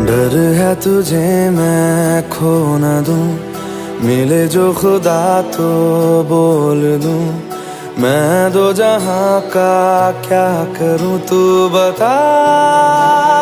डर है तुझे मैं खो न दूं, मिले जो खुदा तो बोल दूं। मैं दो जहां का क्या करूं तू बता।